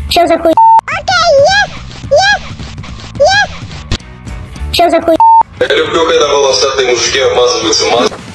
Що за хуй? Что за хуй? Я люблю, когда волосатые мужики обмазываются маслом.